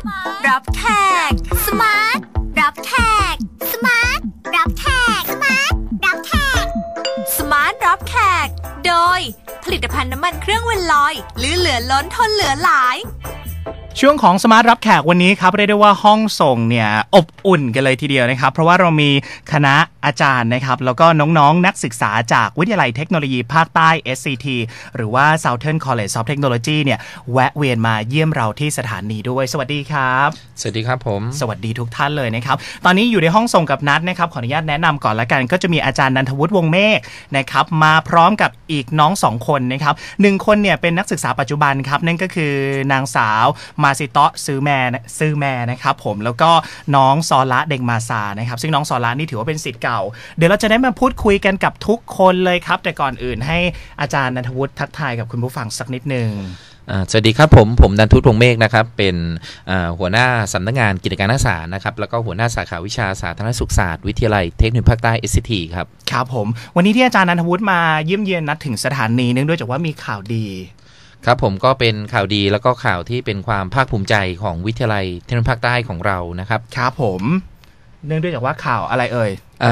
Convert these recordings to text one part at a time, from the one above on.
รับแขกสมาร์ทรับแขกสมาร์ทรับแขกสมาร์ทรับแขกสมาร์ทรับแขกโดยผลิตภัณฑ์น้ำมันเครื่องเวนลอยเหลือล้นทนเหลือหลายช่วงของสมาร์ทรับแขกวันนี้ครับเรียกได้ว่าห้องส่งเนี่ยอบอุ่นกันเลยทีเดียวนะครับเพราะว่าเรามีคณะอาจารย์นะครับแล้วก็น้องๆนักศึกษาจากวิทยาลัยเทคโนโลยีภาคใต้ SCT หรือว่า Southern College of Technology เนี่ยแวะเวียนมาเยี่ยมเราที่สถานีด้วยสวัสดีครับสวัสดีครับผมสวัสดีทุกท่านเลยนะครับตอนนี้อยู่ในห้องส่งกับนัทนะครับขออนุญาตแนะนำก่อนละกันก็จะมีอาจารย์นันทวุฒิวงศ์เมฆนะครับมาพร้อมกับอีกน้อง2คนนะครับ1คนเนี่ยเป็นนักศึกษาปัจจุบันครับนั่นก็คือนางสาวมาซิโตะซื้อแม่นะครับผมแล้วก็น้องซอละเด็กมาซานะครับซึ่งน้องซอละนี่ถือว่าเป็นศิษย์เก่าเดี๋ยวเราจะได้มาพูดคุยกันกับทุกคนเลยครับแต่ก่อนอื่นให้อาจารย์นันทวุฒิทักทายกับคุณผู้ฟังสักนิดนึงสวัสดีครับผมนันทวุฒิวงศ์เมฆนะครับเป็นหัวหน้าสำนักงานกิจการนักศึกษานะครับแล้วก็หัวหน้าสาขาวิชาสาธารณสุขศาสตร์วิทยาลัยเทคโนโลยีภาคใต้ SCT ครับครับผมวันนี้ที่อาจารย์นันทวุฒิมาเยี่ยมเยียนนัดถึงสถานีเนื่องด้วยจากว่ามีข่าวดีครับผมก็เป็นข่าวดีแล้วก็ข่าวที่เป็นความภาคภูมิใจของวิทยาลัยเทคโนโลยีภาคใต้ของเรานะครับครับผมเนื่องด้วยจากว่าข่าวอะไรเอ่ย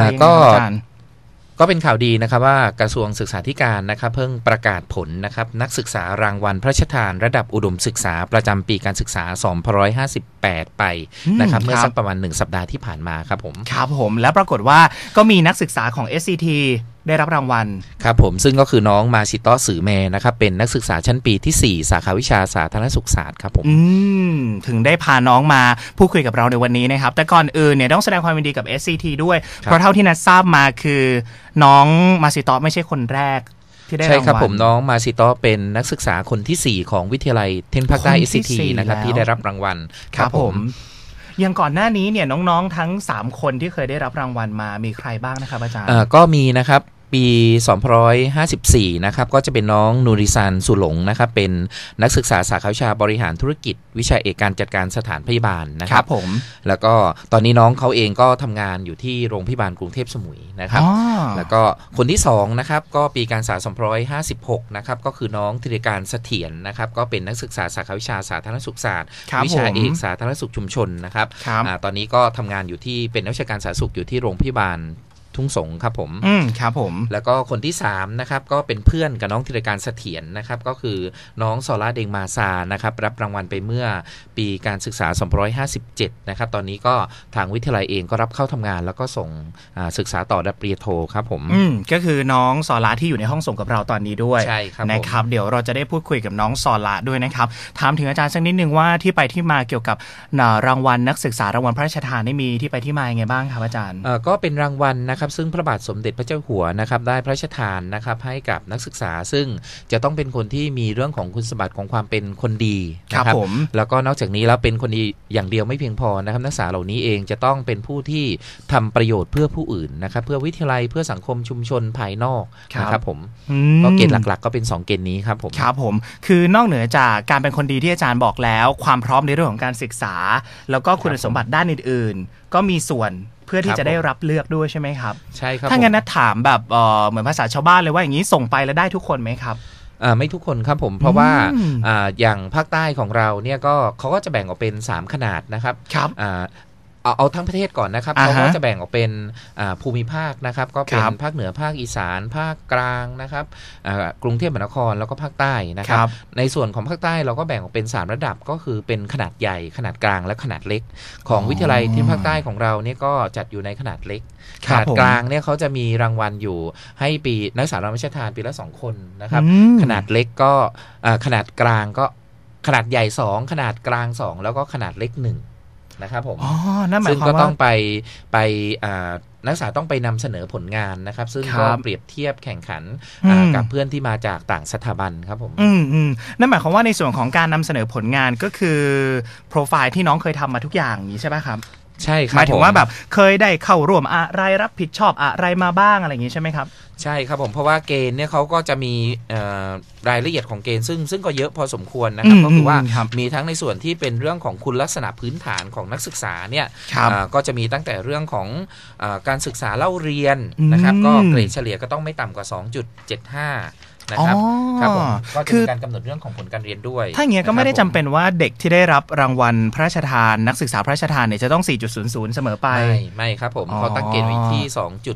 ก็เป็นข่าวดีนะครับว่ากระทรวงศึกษาธิการนะครับเพิ่งประกาศผลนะครับนักศึกษารางวัลพระราชทานระดับอุดมศึกษาประจำปีการศึกษา2558ไปนะครับเมื่อสักประมาณ1สัปดาห์ที่ผ่านมาครับผมครับผมและปรากฏว่าก็มีนักศึกษาของ SCT ได้รับรางวัลครับผมซึ่งก็คือน้องมาซิโตะสือแมนะครับเป็นนักศึกษาชั้นปีที่4สาขาวิชาสาธารณสุขศาสตร์ครับผมถึงได้พาน้องมาพูดคุยกับเราในวันนี้นะครับแต่ก่อนอื่นเนี่ยต้องแสดงความยินดีกับ SCT ด้วยเพราะเท่าที่นัดทราบมาคือน้องมาซิโตะไม่ใช่คนแรกที่ได้รางวัลใช่ครับผมน้องมาซิโตะเป็นนักศึกษาคนที่4ของวิทยาลัยเทคโนโลยีภาคใต้ SCT นะครับที่ได้รับรางวัลครับผมอย่างก่อนหน้านี้เนี่ยน้องๆทั้ง3คนที่เคยได้รับรางวัลมามีใครบ้างนะครับอาจารย์ก็มีนะครับปี2554นะครับก็จะเป็นน้องนูริซันสุหลงนะครับเป็นนักศึกษาสาขาวิชาบริหารธุรกิจวิชาเอกการจัดการสถานพยาบาลนะครับผมแล้วก็ตอนนี้น้องเขาเองก็ทำงานอยู่ที่โรงพยาบาลกรุงเทพสมุยนะครับแล้วก็คนที่2นะครับก็ปีการศึกษา2556นะครับก็คือน้องธีรการเสถียรนะครับก็เป็นนักศึกษาสาขาวิชาสาธารณสุขศาสตร์วิชาเอกสาธารณสุขชุมชนนะครับตอนนี้ก็ทำงานอยู่ที่เป็นนักวิชาการสาธารณสุขอยู่ที่โรงพยาบาลทุ่งสงครับผมครับผมแล้วก็คนที่3นะครับก็เป็นเพื่อนกับน้องธีรการเสถียรนะครับก็คือน้องซอละเดงมาซานะครับรับรางวัลไปเมื่อปีการศึกษา2557นะครับตอนนี้ก็ทางวิทยาลัยเองก็รับเข้าทำงานแล้วก็ส่งศึกษาต่อระดับปริญญาโทครับผมก็คือน้องซอละที่อยู่ในห้องส่งกับเราตอนนี้ด้วยใช่ครับนะครับเดี๋ยวเราจะได้พูดคุยกับน้องซอละด้วยนะครับถามถึงอาจารย์สักนิดนึงว่าที่ไปที่มาเกี่ยวกับรางวัลนักศึกษารางวัลพระราชทานนี่มีที่ไปที่มายังไงบ้างครับอาจารย์ก็เป็นรางวัลนะครับซึ่งพระบาทสมเด็จพระเจ้าอยู่หัวนะครับได้พระราชทานนะครับให้กับนักศึกษาซึ่งจะต้องเป็นคนที่มีเรื่องของคุณสมบัติของความเป็นคนดีนะครับแล้วก็นอกจากนี้แล้วเป็นคนดีอย่างเดียวไม่เพียงพอนะครับนักศึกษาเหล่านี้เองจะต้องเป็นผู้ที่ทำประโยชน์เพื่อผู้อื่นนะครับเพื่อวิทยาลัยเพื่อสังคมชุมชนภายนอกนะครับผมก็เกณฑ์หลักๆก็เป็น2เกณฑ์นี้ครับผมครับผมคือนอกเหนือจากการเป็นคนดีที่อาจารย์บอกแล้วความพร้อมในเรื่องของการศึกษาแล้วก็คุณสมบัติด้านอื่นๆก็มีส่วนเพื่อที่จะได้รับเลือกด้วยใช่ไหมครับใช่ครับถ้างั้นนะถามแบบเหมือนภาษาชาวบ้านเลยว่าอย่างนี้ส่งไปแล้วได้ทุกคนไหมครับไม่ทุกคนครับผมเพราะว่าอย่างภาคใต้ของเราเนี่ยก็เขาก็จะแบ่งออกเป็น3ขนาดนะครับเอาทั้งประเทศก่อนนะครับเขาก็จะแบ่งออกเป็นภูมิภาคนะครับก็เป็นภาคเหนือภาคอีสานภาคกลางนะครับกรุงเทพมหานครแล้วก็ภาคใต้นะครับในส่วนของภาคใต้เราก็แบ่งออกเป็น3ระดับก็คือเป็นขนาดใหญ่ขนาดกลางและขนาดเล็กของวิทยาลัยที่ภาคใต้ของเราเนี่ยก็จัดอยู่ในขนาดเล็กขนาดกลางเนี่ยเขาจะมีรางวัลอยู่ให้ปีนักศึกษารางวัลพระราชทานปีละ2คนนะครับขนาดเล็กก็ขนาดกลางก็ขนาดใหญ่2ขนาดกลาง2แล้วก็ขนาดเล็ก1นะครับผมซึ่งก็ต้องไปนักศึกษาต้องไปนำเสนอผลงานนะครับซึ่งก็เปรียบเทียบแข่งขันกับเพื่อนที่มาจากต่างสถาบันครับผมนั่นหมายความว่าในส่วนของการนำเสนอผลงานก็คือโปรไฟล์ที่น้องเคยทำมาทุกอย่างนี้ใช่ไหมครับใช่ครับหมายถึงว่าแบบเคยได้เข้าร่วมอะไรรับผิดชอบอะไรมาบ้างอะไรอย่างนี้ใช่ไหมครับใช่ครับผมเพราะว่าเกณฑ์เนี่ยเขาก็จะมีรายละเอียดของเกณฑ์ซึ่งก็เยอะพอสมควรนะครับก็คือว่ามีทั้งในส่วนที่เป็นเรื่องของคุณลักษณะพื้นฐานของนักศึกษาเนี่ยก็จะมีตั้งแต่เรื่องของการศึกษาเล่าเรียนนะครับก็เกรดเฉลี่ยก็ต้องไม่ต่ำกว่า 2.75 นะครับครับผมก็จะมีการกำหนดเรื่องของผลการเรียนด้วยถ้าอย่างเงี้ยก็ไม่ได้จำเป็นว่าเด็กที่ได้รับรางวัลพระราชทานนักศึกษาพระราชทานเนี่ยจะต้อง 4.00 เสมอไปไม่ครับผมเขาตั้งเกณฑ์ไว้ที่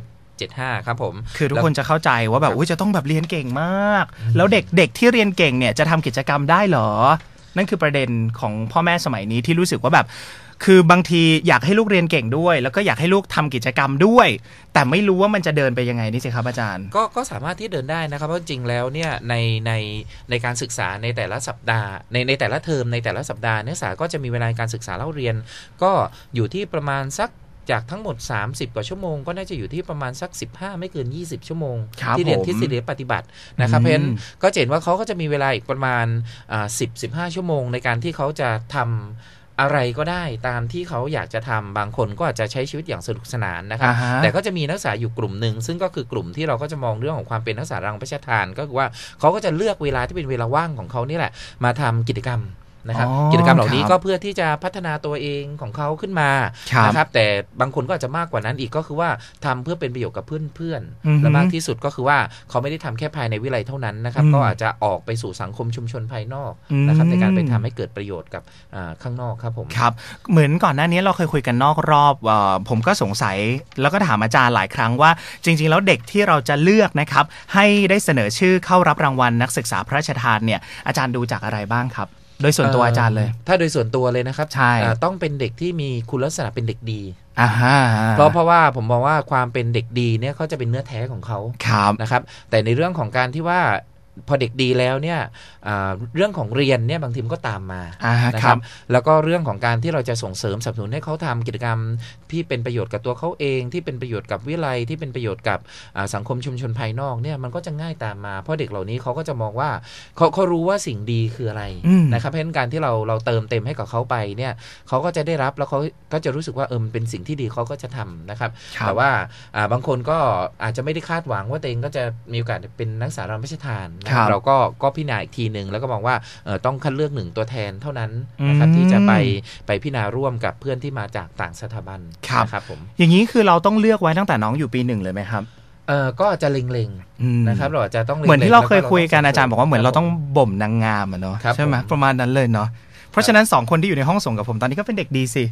2.75ครับผมคือทุกคนจะเข้าใจว่าแบบจะต้องแบบเรียนเก่งมากแล้วเด็กที่เรียนเก่งเนี่ยจะทำกิจกรรมได้เหรอนั่นคือประเด็นของพ่อแม่สมัยนี้ที่รู้สึกว่าแบบคือบางทีอยากให้ลูกเรียนเก่งด้วยแล้วก็อยากให้ลูกทำกิจกรรมด้วยแต่ไม่รู้ว่ามันจะเดินไปยังไงนี่สิครับอาจารย์ก็สามารถที่เดินได้นะครับเพราะจริงแล้วเนี่ยในการศึกษาในแต่ละสัปดาห์ในแต่ละเทอมในแต่ละสัปดาห์นักศึกษาก็จะมีเวลาการศึกษาเล่าเรียนก็อยู่ที่ประมาณสักจากทั้งหมด30กว่าชั่วโมงก็น่าจะอยู่ที่ประมาณสัก15ไม่เกิน20ชั่วโมงที่เรียนทฤษฎีปฏิบัตินะครับเพราะฉะนั้นก็เห็นว่าเขาก็จะมีเวลาอีกประมาณ10-15ชั่วโมงในการที่เขาจะทำอะไรก็ได้ตามที่เขาอยากจะทำบางคนก็อาจจะใช้ชีวิตอย่างสนุกสนานนะครับแต่ก็จะมีนักศึกษาอยู่กลุ่มหนึ่งซึ่งก็คือกลุ่มที่เราก็จะมองเรื่องของความเป็นนักศึกษารางวัลพระราชทานก็คือว่าเขาก็จะเลือกเวลาที่เป็นเวลาว่างของเขานี่แหละมาทำกิจกรรมนะครับกิจกรรมเหล่านี้ก็เพื่อที่จะพัฒนาตัวเองของเขาขึ้นมานะครับแต่บางคนก็อาจจะมากกว่านั้นอีกก็คือว่าทำเพื่อเป็นประโยชน์กับเพื่อนๆและมากที่สุดก็คือว่าเขาไม่ได้ทำแค่ภายในวิทยาลัยเท่านั้นนะครับก็อาจจะออกไปสู่สังคมชุมชนภายนอกนะครับในการไปทำให้เกิดประโยชน์กับข้างนอกครับผมครับเหมือนก่อนหน้านี้เราเคยคุยกันนอกรอบผมก็สงสัยแล้วก็ถามอาจารย์หลายครั้งว่าจริงๆแล้วเด็กที่เราจะเลือกนะครับให้ได้เสนอชื่อเข้ารับรางวัลนักศึกษาพระราชทานเนี่ยอาจารย์ดูจากอะไรบ้างครับโดยส่วนตัวอาจารย์เลยถ้าโดยส่วนตัวเลยนะครับใช่ต้องเป็นเด็กที่มีคุณลักษณะเป็นเด็กดีเพราะว่าผมมองว่าความเป็นเด็กดีเนี่ยเขาจะเป็นเนื้อแท้ของเขานะครับแต่ในเรื่องของการที่ว่าพอเด็กดีแล้วเนี่ยเรื่องของเรียนเนี่ยบางทีมันก็ตามมานะครับแล้วก็เรื่องของการที่เราจะส่งเสริมสนับสนุนให้เขาทำกิจกรรมที่เป็นประโยชน์กับตัวเขาเองที่เป็นประโยชน์กับวิทยาลัยที่เป็นประโยชน์กับสังคมชุมชนภายนอกเนี่ยมันก็จะง่ายตามมาเพราะเด็กเหล่านี้เขาก็จะมองว่าเขารู้ว่าสิ่งดีคืออะไรนะครับเพราะฉะนั้นการที่เราเติมเต็มให้กับเขาไปเนี่ยเขาก็จะได้รับแล้วเขาก็จะรู้สึกว่ามันเป็นสิ่งที่ดีเขาก็จะทำนะครับแต่ว่าบางคนก็อาจจะไม่ได้คาดหวังว่าตัวเองก็จะมีโอกาสเป็นนักศึกษารางวัลพระราชทานเราก็พิจารณาอีกทีนึงแล้วก็มองว่าต้องคัดเลือก1ตัวแทนเท่านั้นนะครับที่จะไปพิจารณาร่วมกับเพื่อนที่มาจากต่างสถาบันนะครับผมอย่างนี้คือเราต้องเลือกไว้ตั้งแต่น้องอยู่ปี1เลยไหมครับก็จะเล็งๆนะครับเราจะต้องเหมือนที่เราเคยคุยกันอาจารย์บอกว่าเหมือนเราต้องบ่มนางงามเนาะใช่ไหมประมาณนั้นเลยเนาะเพราะฉะนั้น2คนที่อยู่ในห้องส่งกับผมตอนนี้ก็เป็นเด็กดีสิ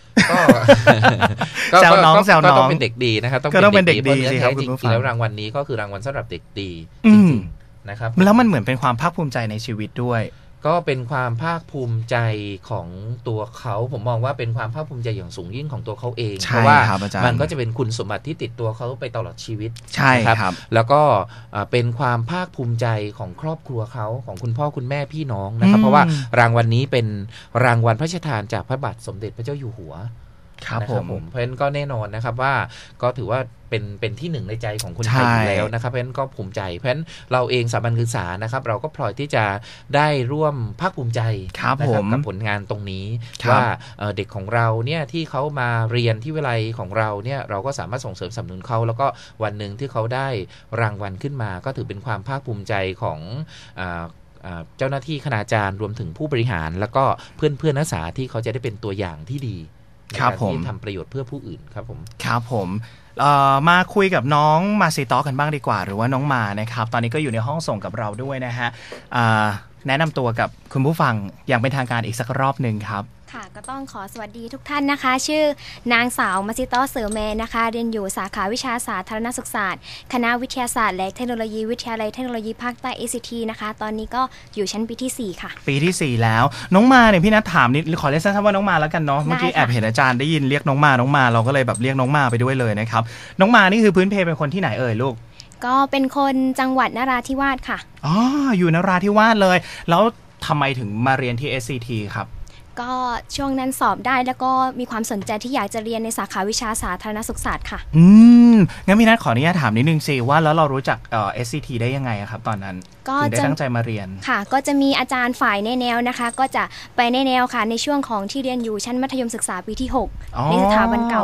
แซวน้องก็ต้องเป็นเด็กดีนะครับต้องเป็นเด็กดีสิครับจริงๆแล้วรางวัลนี้ก็คือรางวัลสำหรับเด็กดีจริงๆนะครับแล้วมันเหมือนเป็นความภาคภูมิใจในชีวิตด้วยก็เป็นความภาคภูมิใจของตัวเขาผมมองว่าเป็นความภาคภูมิใจอย่างสูงยิ่งของตัวเขาเองเพราะว่ามันก็จะเป็นคุณสมบัติที่ติดตัวเขาไปตลอดชีวิตใช่ครับแล้วก็เป็นความภาคภูมิใจของครอบครัวเขาของคุณพ่อคุณแม่พี่น้องนะครับเพราะว่ารางวัลนี้เป็นรางวัลพระราชทานจากพระบาทสมเด็จพระเจ้าอยู่หัวครับผมเพราะฉะนั้นก็แน่นอนนะครับว่าก็ถือว่าเป็นที่หนึ่งในใจของคนไทยอยู่แล้วนะครับเพราะฉะนั้นก็ภูมิใจเพราะฉะนั้นเราเองสถาบันศึกษานะครับเราก็พลอยที่จะได้ร่วมภาคภูมิใจนะครับกับผลงานตรงนี้ว่าเด็กของเราเนี่ยที่เขามาเรียนที่วิทยาลัยของเราเนี่ยเราก็สามารถส่งเสริมสนับสนุนเขาแล้วก็วันหนึ่งที่เขาได้รางวัลขึ้นมาก็ถือเป็นความภาคภูมิใจของเจ้าหน้าที่คณาจารย์รวมถึงผู้บริหารแล้วก็เพื่อนนักศึกษาที่เขาจะได้เป็นตัวอย่างที่ดีในการที่ทำประโยชน์เพื่อผู้อื่นครับผมครับผมมาคุยกับน้องมาซีตอกันบ้างดีกว่าหรือว่าน้องมานะครับตอนนี้ก็อยู่ในห้องส่งกับเราด้วยนะฮะแนะนำตัวกับคุณผู้ฟังอย่างเป็นทางการอีกสักรอบหนึ่งครับค่ะก็ต้องขอสวัสดีทุกท่านนะคะชื่อนางสาวมาซิโตเสือเมนะคะเรียนอยู่สาขาวิชาสาธารณสุขศาสตร์คณะวิทยาศาสตร์และเทคโนโลยีวิทยาลัยเทคโนโลยีภาคใต้ ACT นะคะตอนนี้ก็อยู่ชั้นปีที่4ค่ะปีที่4แล้วน้องมาเนี่ยพี่นัทถามนิดขอเรียกสั้นๆว่าน้องมาแล้วกันเนาะเมื่อกี้แอบเห็นอาจารย์ได้ยินเรียกน้องมาเราก็เลยแบบเรียกน้องมาไปด้วยเลยนะครับน้องมานี่คือพื้นเพเป็นคนที่ไหนเอ่ยลูกก็เป็นคนจังหวัดนราธิวาสค่ะอ๋ออยู่นราธิวาสเลยแล้วทำไมถึงมาเรียนที่ SCT ครับก็ช่วงนั้นสอบได้แล้วก็มีความสนใจที่อยากจะเรียนในสาขาวิชาสาธารณสุขศาสตร์ค่ะงั้นพี่นัทขออนุญาตถามนิดนึงสิว่าแล้วเรารู้จักSCT ได้ยังไงครับตอนนั้นถึงได้ตั้งใจมาเรียนค่ะก็จะมีอาจารย์ฝ่ายแนวนะคะก็จะไปแนวค่ะในช่วงของที่เรียนอยู่ชั้นมัธยมศึกษาปีที่6ในสถาบันเก่าค่ะ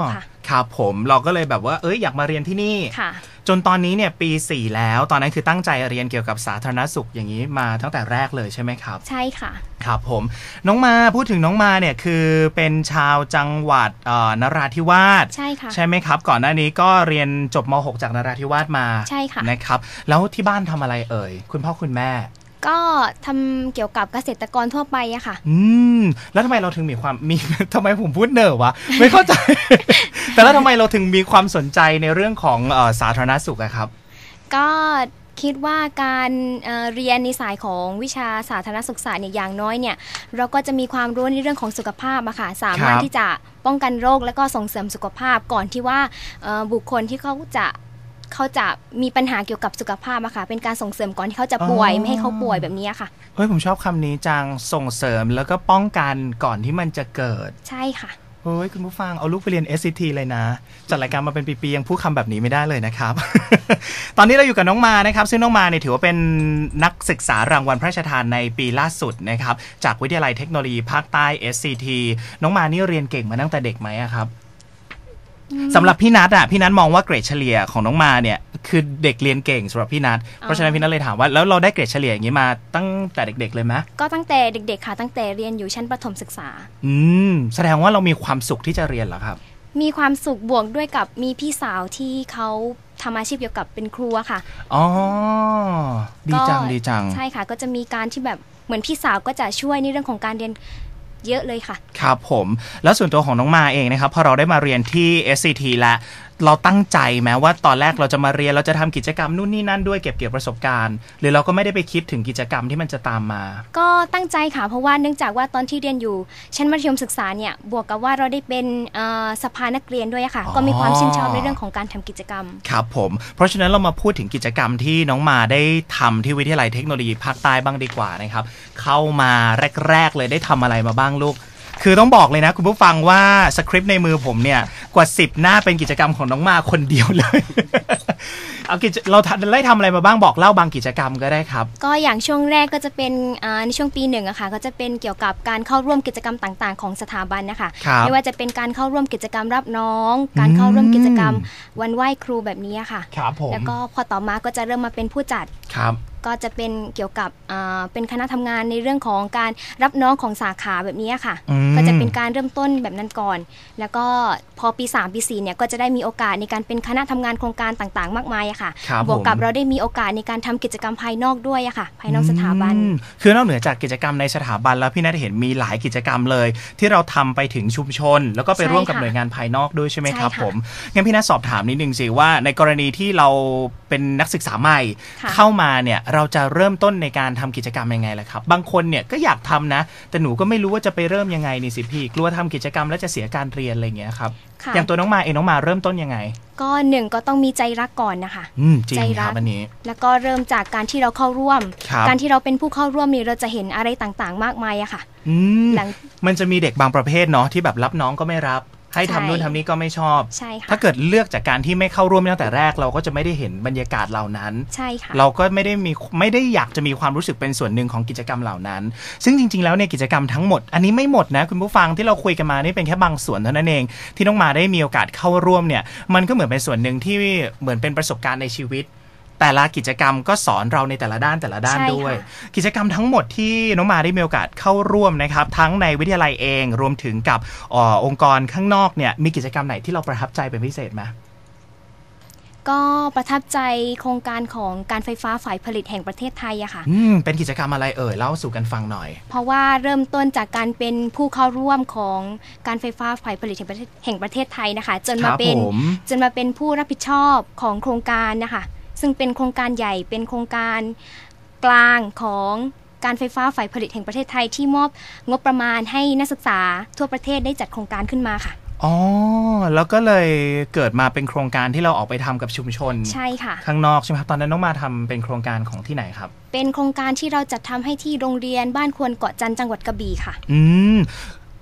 ครับผมเราก็เลยแบบว่าอยากมาเรียนที่นี่จนตอนนี้เนี่ยปี 4แล้วตอนนั้นคือตั้งใจเรียนเกี่ยวกับสาธารณสุขอย่างนี้มาตั้งแต่แรกเลยใช่ไหมครับใช่ค่ะครับผมน้องมาพูดถึงน้องมาเนี่ยคือเป็นชาวจังหวัดนราธิวาสใช่ค่ะใช่ไหมครับก่อนหน้านี้ก็เรียนจบม.6 จากนราธิวาสมาใช่ค่ะนะครับแล้วที่บ้านทำอะไรเอ่ยคุณพ่อคุณแม่ก็ทำเกี่ยวกับเกษตรกรทั่วไปอะค่ะแล้วทำไมเราถึงมีทำไมผมพูดเนอวะไม่เข้าใจ แต่แล้วทำไมเราถึงมีความสนใจในเรื่องของสาธารณสุขอะครับก็คิดว่าการเรียนในสายของวิชาสาธารณสุขศาสตร์เนี่ยอย่างน้อยเนี่ยเราก็จะมีความรู้ในเรื่องของสุขภาพอะค่ะสามารถที่จะป้องกันโรคและก็ส่งเสริมสุขภาพก่อนที่ว่าบุคคลที่เขาจะมีปัญหาเกี่ยวกับสุขภาพอะค่ะเป็นการส่งเสริมก่อนที่เขาจะป่วยไม่ให้เขาป่วยแบบนี้ค่ะเฮ้ยผมชอบคำนี้จังส่งเสริมแล้วก็ป้องกันก่อนที่มันจะเกิดใช่ค่ะเฮ้ยคุณผู้ฟังเอาลูกไปเรียน SCT เลยนะจัดรายการมาเป็นปีๆยังพูดคำแบบนี้ไม่ได้เลยนะครับ ตอนนี้เราอยู่กับน้องมานะครับซึ่งน้องมาเนี่ยถือว่าเป็นนักศึกษารางวัลพระราชทานในปีล่าสุดนะครับจากวิทยาลัยเทคโนโลยีภาคใต้ SCT น้องมานี่เรียนเก่งมาตั้งแต่เด็กไหมครับสำหรับพี่นัทพี่นัทมองว่าเกรดเฉลี่ยของน้องมาเนี่ยคือเด็กเรียนเก่งสำหรับพี่นัทเพราะฉะนั้นพี่นัทเลยถามว่าแล้วเราได้เกรดเฉลี่ยอย่างนี้มาตั้งแต่เด็กๆเลยไหมก็ตั้งแต่เด็กๆค่ะตั้งแต่เรียนอยู่ชั้นประถมศึกษาแสดงว่าเรามีความสุขที่จะเรียนเหรอครับมีความสุขบวกด้วยกับมีพี่สาวที่เขาทำอาชีพเกี่ยวกับเป็นครูค่ะอ๋อดีจังดีจังใช่ค่ะก็จะมีการที่แบบเหมือนพี่สาวก็จะช่วยในเรื่องของการเรียนเยอะเลยค่ะครับผมแล้วส่วนตัวของน้องมาเองนะครับพอเราได้มาเรียนที่ SCT แล้วเราตั้งใจไหมว่าตอนแรกเราจะมาเรียนเราจะทำกิจกรรมนู่นนี่นั่นด้วยเก็บเกี่ยวประสบการณ์หรือเราก็ไม่ได้ไปคิดถึงกิจกรรมที่มันจะตามมาก็ตั้งใจค่ะเพราะว่าเนื่องจากว่าตอนที่เรียนอยู่ชั้นมัธยมศึกษาเนี่ยบวกกับว่าเราได้เป็นสภานักเรียนด้วยค่ะก็มีความชื่นชอบในเรื่องของการทำกิจกรรมครับผมเพราะฉะนั้นเรามาพูดถึงกิจกรรมที่น้องมาได้ทำที่วิทยาลัยเทคโนโลยีภาคใต้บ้างดีกว่านะครับเข้ามาแรกๆเลยได้ทำอะไรมาบ้างลูกคือต้องบอกเลยนะคุณผู้ฟังว่าสคริปต์ในมือผมเนี่ยกว่า10หน้าเป็นกิจกรรมของน้องมาคนเดียวเลย เอาเราได้ทำอะไรมาบ้างบอกเล่าบางกิจกรรมก็ได้ครับก็อย่างช่วงแรกก็จะเป็นในช่วงปี1อะค่ะก็จะเป็นเกี่ยวกับการเข้าร่วมกิจกรรมต่างๆของสถาบันนะคะไม่ว่าจะเป็นการเข้าร่วมกิจกรรมรับน้องการเข้าร่วมกิจกรรมวันไหว้ครูแบบนี้ค่ะแล้วก็พอต่อมาก็จะเริ่มมาเป็นผู้จัดก็จะเป็นเกี่ยวกับเป็นคณะทำงานในเรื่องของการรับน้องของสาขาแบบนี้ค่ะก็จะเป็นการเริ่มต้นแบบนั้นก่อนแล้วก็พอปี3ปี4เนี่ยก็จะได้มีโอกาสในการเป็นคณะทำงานโครงการต่างๆมากมายค่ะบวกกับเราได้มีโอกาสในการทำกิจกรรมภายนอกด้วยค่ะภายนอกสถาบันคือนอกเหนือจากกิจกรรมในสถาบันแล้วพี่นัทเห็นมีหลายกิจกรรมเลยที่เราทำไปถึงชุมชนแล้วก็ไปร่วมกับหน่วยงานภายนอกด้วยใช่ไหมครับผมงั้นพี่นัทสอบถามนิดนึงสิว่าในกรณีที่เราเป็นนักศึกษาใหม่เข้ามาเนี่ยเราจะเริ่มต้นในการทำกิจกรรมยังไงล่ะครับบางคนเนี่ยก็อยากทำนะแต่หนูก็ไม่รู้ว่าจะไปเริ่มยังไงนี่สิพี่กลัวทำกิจกรรมแล้วจะเสียการเรียนอะไรอย่างเงี้ยครับอย่างตัวน้องมาเองน้องมาเริ่มต้นยังไงก็1ก็ต้องมีใจรักก่อนนะคะใจรักอันนี้แล้วก็เริ่มจากการที่เราเข้าร่วมการที่เราเป็นผู้เข้าร่วมนี่เราจะเห็นอะไรต่างๆมากมายอะค่ะมันจะมีเด็กบางประเภทเนาะที่แบบรับน้องก็ไม่รับให้ทำนู่นทำนี้ก็ไม่ชอบใช่ค่ะถ้าเกิดเลือกจากการที่ไม่เข้าร่วมตั้งแต่แรกเราก็จะไม่ได้เห็นบรรยากาศเหล่านั้นใช่ค่ะเราก็ไม่ได้อยากจะมีความรู้สึกเป็นส่วนหนึ่งของกิจกรรมเหล่านั้นซึ่งจริงๆแล้วเนี่ยกิจกรรมทั้งหมดอันนี้ไม่หมดนะคุณผู้ฟังที่เราคุยกันมานี่เป็นแค่บางส่วนเท่านั้นเองที่น้องมาได้มีโอกาสเข้าร่วมเนี่ยมันก็เหมือนเป็นส่วนหนึ่งที่เหมือนเป็นประสบการณ์ในชีวิตแต่ละกิจกรรมก็สอนเราในแต่ละด้านด้วยกิจกรรมทั้งหมดที่น้องมาได้มีโอกาสเข้าร่วมนะครับทั้งในวิทยาลัยเองรวมถึงกับองค์กรข้างนอกเนี่ยมีกิจกรรมไหนที่เราประทับใจเป็นพิเศษไหมก็ประทับใจโครงการของการไฟฟ้าฝ่ายผลิตแห่งประเทศไทยอะค่ะเป็นกิจกรรมอะไรเล่าสู่กันฟังหน่อยเพราะว่าเริ่มต้นจากการเป็นผู้เข้าร่วมของการไฟฟ้าฝ่ายผลิตแห่งประเทศไทยนะคะจนมาเป็นผู้รับผิดชอบของโครงการนะคะซึ่งเป็นโครงการใหญ่เป็นโครงการกลางของการไฟฟ้าฝ่ายผลิตแห่งประเทศไทยที่มอบงบประมาณให้นักศึกษาทั่วประเทศได้จัดโครงการขึ้นมาค่ะแล้วก็เลยเกิดมาเป็นโครงการที่เราออกไปทำกับชุมชนใช่ค่ะข้างนอกใช่ไหมครับตอนนั้นน้องมาทำเป็นโครงการของที่ไหนครับเป็นโครงการที่เราจัดทำให้ที่โรงเรียนบ้านควนเกาะจันทร์จังหวัดกระบี่ค่ะ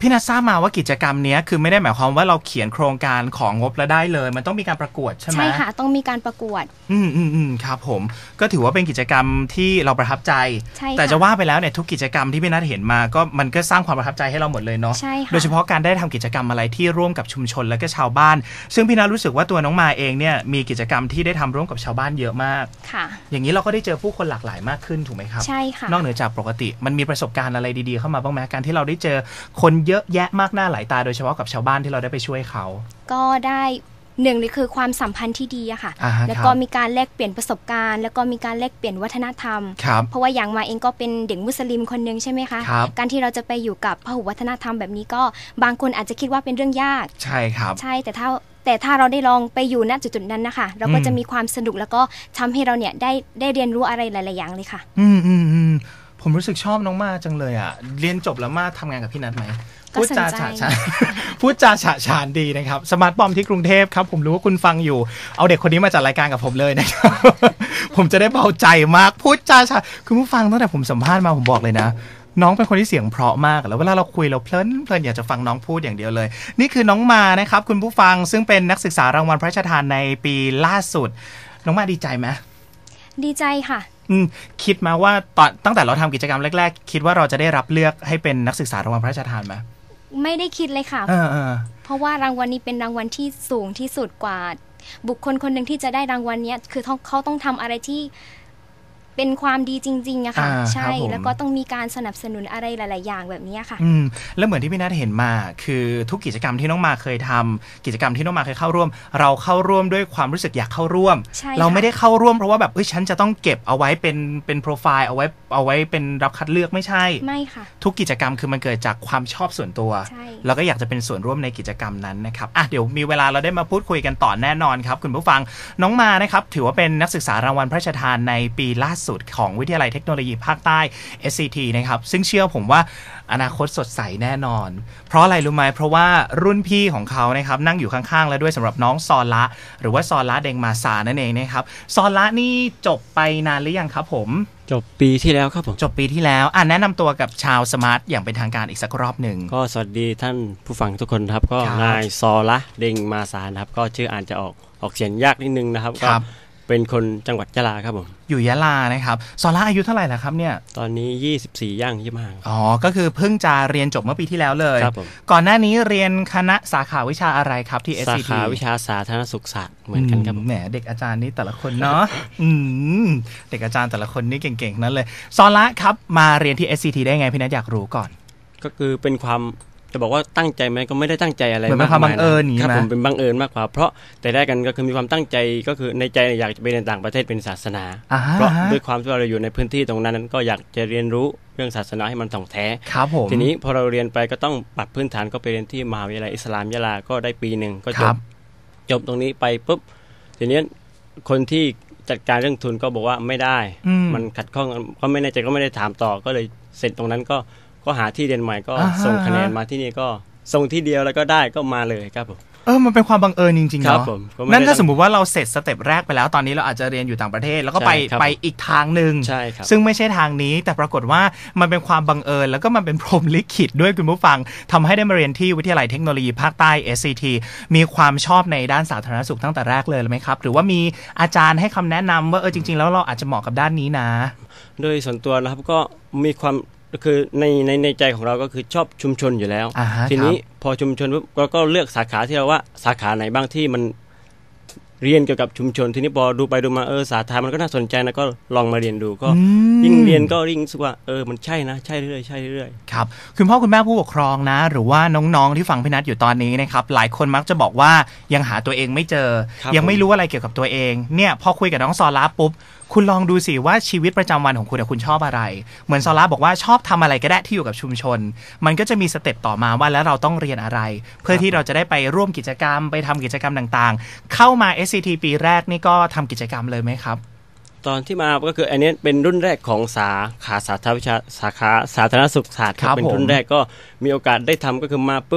พี่นัททราบมาว่ากิจกรรมนี้คือไม่ได้หมายความว่าเราเขียนโครงการของงบแล้วได้เลยมันต้องมีการประกวดใช่ไหมใช่ค่ะต้องมีการประกวดครับผมก็ถือว่าเป็นกิจกรรมที่เราประทับใจแต่จะว่าไปแล้วเนี่ยทุกกิจกรรมที่พี่นัทเห็นมาก็มันก็สร้างความประทับใจให้เราหมดเลยเนาะโดยเฉพาะการได้ทำกิจกรรมอะไรที่ร่วมกับชุมชนและก็ชาวบ้านซึ่งพี่นัทรู้สึกว่าตัวน้องมาเองเนี่ยมีกิจกรรมที่ได้ทำร่วมกับชาวบ้านเยอะมากค่ะอย่างนี้เราก็ได้เจอผู้คนหลากหลายมากขึ้นถูกไหมครับใช่ค่ะนอกเหนือจากปกติมันมีประสบการณ์อะไรดีๆเข้ามาบ้างไหมการที่เราได้เจอคนเยอะแยะมากหน้าหลายตาโดยเฉพาะกับชาวบ้านที่เราได้ไปช่วยเขาก็ได้หนึ่งเลยคือความสัมพันธ์ที่ดีอะค่ะแล้วก็มีการแลกเปลี่ยนประสบการณ์แล้วก็มีการแลกเปลี่ยนวัฒนธรรมเพราะว่าอย่างมาเองก็เป็นเด็กมุสลิมคนนึงใช่ไหมคะการที่เราจะไปอยู่กับพหุวัฒนธรรมแบบนี้ก็บางคนอาจจะคิดว่าเป็นเรื่องยากใช่ครับใช่แต่ถ้าเราได้ลองไปอยู่ณจุดนั้นนะคะเราก็จะมีความสนุกแล้วก็ทำให้เราเนี่ยได้เรียนรู้อะไรหลายๆอย่างเลยค่ะผมรู้สึกชอบน้องมาจังเลยอ่ะเรียนจบแล้วมาทำงานกับพี่นัทไหมพูดจาฉะฉานพูดจาฉะฉานดีนะครับสมาร์ทบอมที่กรุงเทพครับผมรู้ว่าคุณฟังอยู่เอาเด็กคนนี้มาจัดรายการกับผมเลยนะครับ ผมจะได้เบาใจมากพูดจาฉะคุณผู้ฟังตั้งแต่ผมสัมภาษณ์มาผมบอกเลยนะน้องเป็นคนที่เสียงเพราะมากแล้วเวลาเราคุยเราเพลินอยากจะฟังน้องพูดอย่างเดียวเลยนี่คือน้องมานะครับคุณผู้ฟังซึ่งเป็นนักศึกษารางวัลพระราชทานในปีล่าสุดน้องมาดีใจไหมดีใจค่ะคิดมาว่าตั้งแต่เราทำกิจกรรมแรกๆคิดว่าเราจะได้รับเลือกให้เป็นนักศึกษารางวัลพระราชทานไหมไม่ได้คิดเลยค่ะเพราะว่ารางวัลนี้เป็นรางวัลที่สูงที่สุดกว่าบุคคลคนหนึ่งที่จะได้รางวัลนี้คือเขาต้องทำอะไรที่เป็นความดีจริงๆอะค่ะใช่แล้วก็ต้องมีการสนับสนุนอะไรหลายๆอย่างแบบนี้ค่ะแล้วเหมือนที่พี่นัทเห็นมาคือทุกกิจกรรมที่น้องมาเคยทำกิจกรรมที่น้องมาเคยเข้าร่วมเราเข้าร่วมด้วยความรู้สึกอยากเข้าร่วมเราไม่ได้เข้าร่วมเพราะว่าแบบฉันจะต้องเก็บเอาไว้เป็นโปรไฟล์เอาไว้เป็นรับคัดเลือกไม่ใช่ค่ะทุกกิจกรรมคือมันเกิดจากความชอบส่วนตัวเราก็อยากจะเป็นส่วนร่วมในกิจกรรมนั้นนะครับเดี๋ยวมีเวลาเราได้มาพูดคุยกันต่อแน่นอนครับคุณผู้ฟังน้องมานะครับถือว่าเป็นนักศึกษารางวัลพระราชทานในปีล่าสุดของวิทยาลัยเทคโนโลยีภาคใต้ SCT นะครับซึ่งเชื่อผมว่าอนาคตสดใสแน่นอนเพราะอะไรรู้ไหมเพราะว่ารุ่นพี่ของเขานะครับนั่งอยู่ข้างๆแล้วด้วยสำหรับน้องซอละหรือว่าซอละเดงมาซานั่นเองนะครับซอละนี่จบไปนานหรือยังครับผมจบปีที่แล้วครับผมจบปีที่แล้วแนะนำตัวกับชาวสมาร์ทอย่างเป็นทางการอีกสักรอบหนึ่งก็สวัสดีท่านผู้ฟังทุกคนครับก็นายซอละเดงมาซานะครับก็ชื่ออ่านจะออกเสียงยากนิดนึงนะครับก็เป็นคนจังหวัดยะลาครับผมอยู่ยะลานะครับซอละอายุเท่าไหร่แล้วครับเนี่ยตอนนี้24ย่าง25 อ๋อก็คือเพิ่งจะเรียนจบเมื่อปีที่แล้วเลยครับผมก่อนหน้านี้เรียนคณะสาขาวิชาอะไรครับที่ SCT สาขาวิชาสาธารณสุขศาสตร์เหมือนกันครับแหมเด็กอาจารย์นี่แต่ละคนเนาะเด็กอาจารย์แต่ละคนนี่เก่งๆนั้นเลยซอละครับมาเรียนที่ SCT ได้ไงพี่นัทอยากรู้ก่อนก็คือเป็นความจะบอกว่าตั้งใจไหมก็ไม่ได้ตั้งใจอะไรมากมายครับผมเป็นบังเอิญมากกว่าเพราะแต่ได้กันก็คือมีความตั้งใจก็คือในใจอยากจะไปเรียนต่างประเทศเป็นศาสนาเพราะด้วยความที่เราอยู่ในพื้นที่ตรงนั้นก็อยากจะเรียนรู้เรื่องศาสนาให้มันถ่องแท้ครับผมทีนี้พอเราเรียนไปก็ต้องปรับพื้นฐานก็ไปเรียนที่มหาวิทยาลัยอิสลามยะลาก็ได้ปีหนึ่งก็จบตรงนี้ไปปุ๊บทีนี้คนที่จัดการเรื่องทุนก็บอกว่าไม่ได้มันขัดข้องก็ไม่แน่ใจก็ไม่ได้ถามต่อก็เลยเสร็จตรงนั้นก็หาที่เรียนใหม่ก็ส่งคะแนนมาที่นี่ก็ส่งที่เดียวแล้วก็ได้ก็มาเลยครับผมมันเป็นความบังเอิญจริงๆเนาะนั่นถ้าสมมุติว่าเราเสร็จสเต็ปแรกไปแล้วตอนนี้เราอาจจะเรียนอยู่ต่างประเทศแล้วก็ไปอีกทางนึงซึ่งไม่ใช่ทางนี้แต่ปรากฏว่ามันเป็นความบังเอิญแล้วก็มันเป็นพรหมลิขิตด้วยคุณผู้ฟังทำให้ได้มาเรียนที่วิทยาลัยเทคโนโลยีภาคใต้ SCT มีความชอบในด้านสาธารณสุขตั้งแต่แรกเลยไหมครับหรือว่ามีอาจารย์ให้คำแนะนำว่าจริงๆแล้วเราอาจจะเหมาะกับด้านนี้นะโดยส่วนตัวนะครับก็มีความคือในใจของเราก็คือชอบชุมชนอยู่แล้วทีนี้พอชุมชนเราก็เลือกสาขาที่เราว่าสาขาไหนบ้างที่มันเรียนเกี่ยวกับชุมชนทีนี้พอดูไปดูมาสาธารณมันก็น่าสนใจนะก็ลองมาเรียนดูก็ยิ่งเรียนก็ยิ่งรู้สึกว่ามันใช่นะใช่เรื่อยใช่เรื่อยครับคุณพ่อคุณแม่ผู้ปกครองนะหรือว่าน้องๆที่ฟังพี่นัทอยู่ตอนนี้นะครับหลายคนมักจะบอกว่ายังหาตัวเองไม่เจอยังไม่รู้อะไรเกี่ยวกับตัวเองเนี่ยพอคุยกับน้องซอล่าปุ๊บคุณลองดูสิว่าชีวิตประจำวันของคุณชอบอะไรเหมือนซอล่าบอกว่าชอบทำอะไรก็ได้ที่อยู่กับชุมชนมันก็จะมีสเต็ปต่อมาว่าแล้วเราต้องเรียนอะไรเพื่อที่เราจะได้ไปร่วมกิจกรรมไปทำกิจกรรมต่างๆเข้ามา SCT ปีแรกนี่ก็ทำกิจกรรมเลยไหมครับตอนที่มาก็คืออันนี้เป็นรุ่นแรกของสาขาสาธารณวิชาสาขาสาธารณสุขศาสตร์เป็นรุ่นแรกก็มีโอกาสได้ทำก็คือมาปุ๊บ